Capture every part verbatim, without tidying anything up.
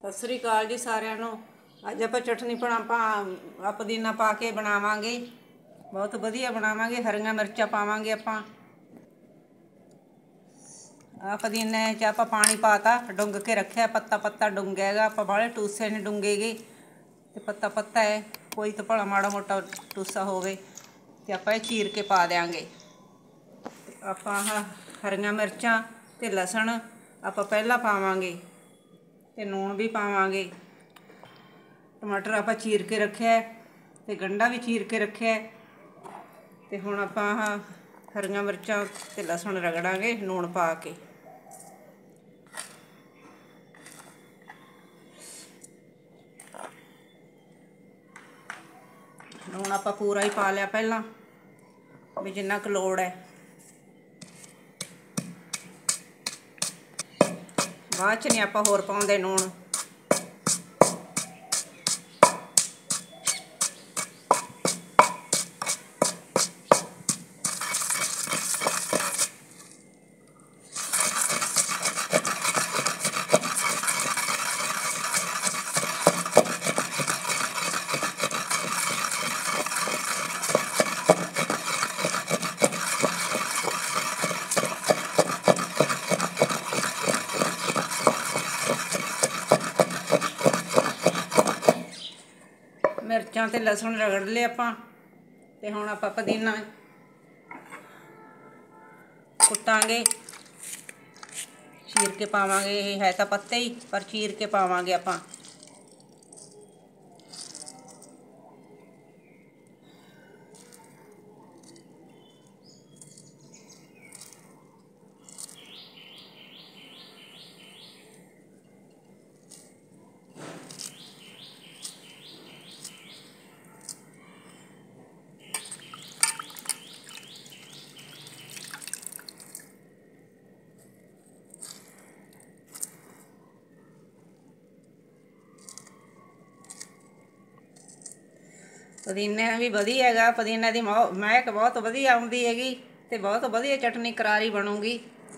सत श्री अकाल जी सारिਆਂ ਨੂੰ। ਅੱਜ ਆਪਾਂ ਚਟਨੀ ਬਣਾ ਪਾ ਪੁਦੀਨਾ ਪਾ ਕੇ ਬਣਾਵਾਂਗੇ। बहुत ਵਧੀਆ ਬਣਾਵਾਂਗੇ। ਹਰੀਆਂ ਮਿਰਚਾਂ ਪਾਵਾਂਗੇ ਆਪਾਂ। ਆ ਪੁਦੀਨੇ 'ਚ ਆਪਾਂ ਪਾਣੀ ਪਾਤਾ, ਡੁੰਗ ਕੇ ਰੱਖਿਆ। ਪੱਤਾ ਪੱਤਾ ਡੁੰਗਿਆ ਹੈਗਾ, ਆਪਾਂ ਬਾਹਲੇ ਟੂਸੇ ਨਹੀਂ ਡੁੰਗੇਗੇ ਤੇ ਪੱਤਾ ਪੱਤਾ ਹੈ। ਕੋਈ ਤਾਂ ਭਲਾ ਮਾੜਾ ਮੋਟਾ ਟੂਸਾ ਹੋਵੇ ਤੇ ਆਪਾਂ ਇਹ ਚੀਰ ਕੇ ਪਾ ਦਿਆਂਗੇ। ਆਪਾਂ ਆਹ ਹਰੀਆਂ ਮਿਰਚਾਂ ਤੇ ਲਸਣ ਆਪਾਂ ਪਹਿਲਾਂ ਪਾਵਾਂਗੇ ਤੇ ਨੂਣ भी पावांगे। टमाटर आप चीर के रखे ते गंढा भी चीर के रखे ते हुण आपां हरियां मिर्चां ते लसण रगड़ांगे लूण पा के। लूण आपां पूरा ही पा लिया पहलां भी जिन्ना क लोड़ है। बाद च नहीं आपां होर पाउंदे लूण। मिर्चां ते लसण रगड़ लिया आपां ते हुण आपां पुदीना कुटांगे, चीर के पावांगे। ये है तां पत्ते ही पर चीर के पावांगे आपां। पुदीने भी वधिया हैगा। पुदीने की महक बहुत वधिया आउंदी हैगी ते बहुत वधिया चटनी करारी बनूगी।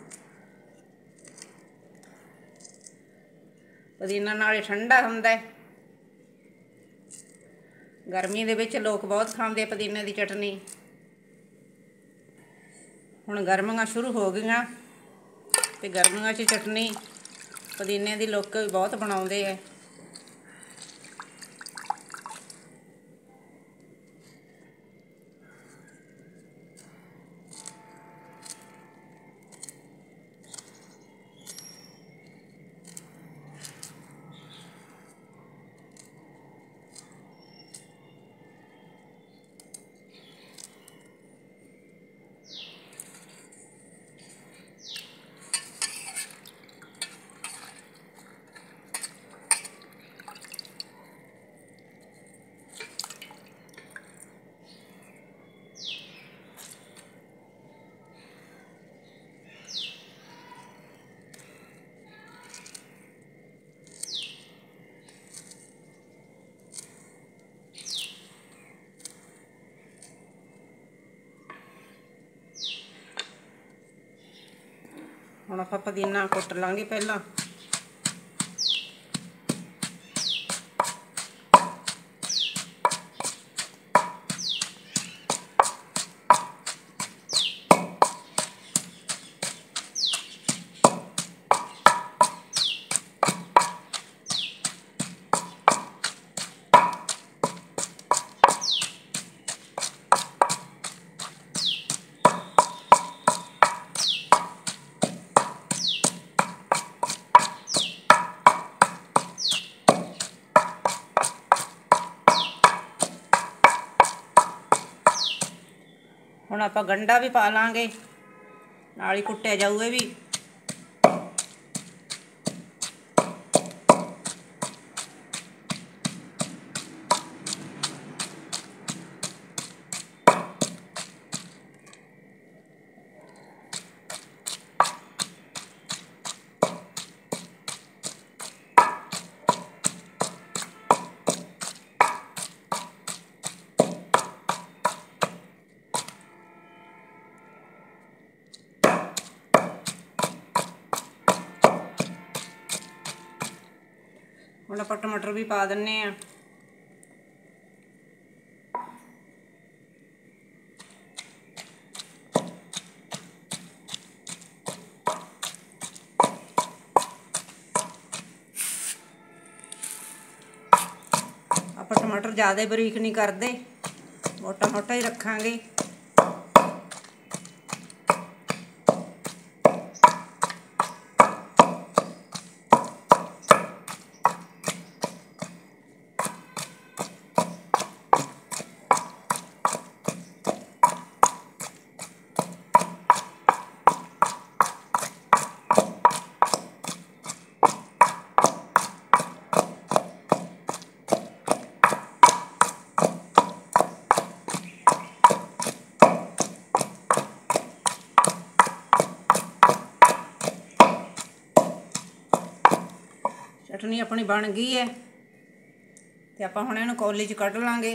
पुदीना नाले ठंडा हुंदा है। गर्मी दे विच लोग बहुत खांदे पुदीने की चटनी। हुण गर्मियां शुरू हो गईयां ते गर्मियां च चटनी पुदीने की लोग बहुत बनाउंदे है। ਹੁਣ ਆਪਾਂ ਪੁਦੀਨਾ ਕੁੱਟ ਲਾਂਗੇ ਪਹਿਲਾਂ। ਹੁਣ ਆਪਾਂ ਗੰਢਾ ਵੀ ਪਾ ਲਾਂਗੇ, ਨਾਲ ਹੀ ਕੁੱਟਿਆ ਜਾਊ ਇਹ ਵੀ। ਹੁਣ ਆਪਾਂ ਟਮਾਟਰ ਵੀ ਪਾ ਦਿੰਨੇ ਆ। ਆਪਾਂ ਟਮਾਟਰ ਜ਼ਿਆਦਾ ਬਰੀਕ ਨਹੀਂ ਕਰਦੇ, ਮੋਟਾ ਮੋਟਾ ਹੀ ਰੱਖਾਂਗੇ। चटनी अपनी बन गई है तो आप हुण इहनूं कौली च कढ लांगे।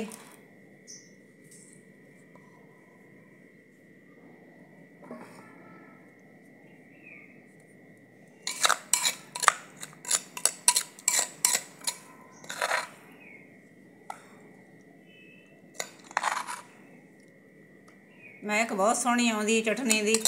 महक बहुत सोहनी आउंदी है चटनी दी।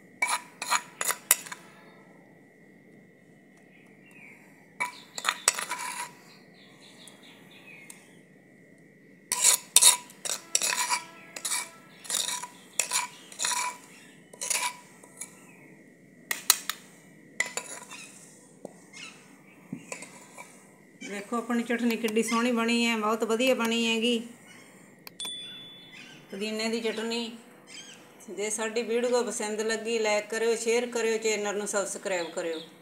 देखो अपनी चटनी किड्डी सोहनी बनी है, बहुत वधिया बनी हैगी पुदीने की चटनी। जे साडी वीडियो पसंद लगी लाइक करियो, शेयर करियो, चैनल नूं सबसक्राइब करियो।